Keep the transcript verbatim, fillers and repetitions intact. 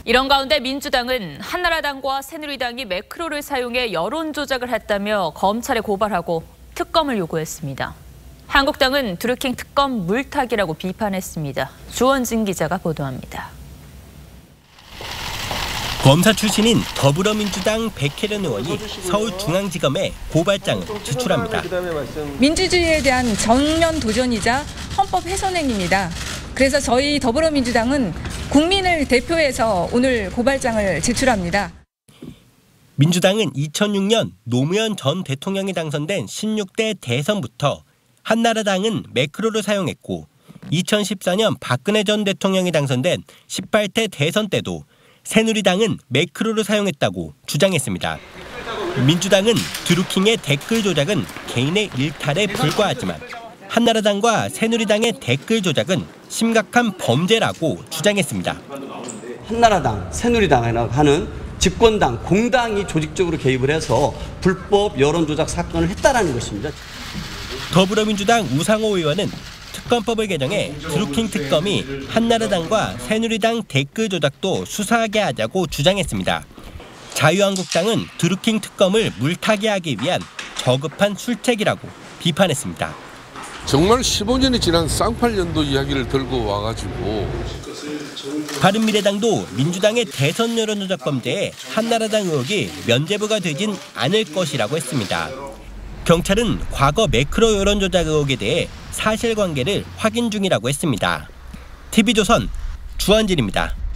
이런 가운데 민주당은 한나라당과 새누리당이 매크로를 사용해 여론 조작을 했다며 검찰에 고발하고 특검을 요구했습니다. 한국당은 드루킹 특검 물타기라고 비판했습니다. 주원진 기자가 보도합니다. 검사 출신인 더불어민주당 백혜련 의원이 서울중앙지검에 고발장을 제출합니다. 민주주의에 대한 정면 도전이자 헌법 훼손행위입니다. 그래서 저희 더불어민주당은 국민을 대표해서 오늘 고발장을 제출합니다. 민주당은 이천육 년 노무현 전 대통령이 당선된 십육 대 대선부터 한나라당은 매크로를 사용했고 이천십사 년 박근혜 전 대통령이 당선된 십팔 대 대선 때도 새누리당은 매크로를 사용했다고 주장했습니다. 민주당은 드루킹의 댓글 조작은 개인의 일탈에 불과하지만 한나라당과 새누리당의 댓글 조작은 심각한 범죄라고 주장했습니다. 한나라당, 새누리당 하는 집권당, 공당이 조직적으로 개입을 해서 불법 여론조작 사건을 했다라는 것입니다. 더불어민주당 우상호 의원은 특검법을 개정해 드루킹 특검이 한나라당과 새누리당 댓글 조작도 수사하게 하자고 주장했습니다. 자유한국당은 드루킹 특검을 물타기하기 위한 저급한 술책이라고 비판했습니다. 정말 십오 년이 지난 쌍팔년도 이야기를 들고 와가지고 바른미래당도 민주당의 대선 여론조작 범죄에 한나라당 의혹이 면죄부가 되진 않을 것이라고 했습니다. 경찰은 과거 매크로 여론조작 의혹에 대해 사실관계를 확인 중이라고 했습니다. 티비조선 주한진입니다.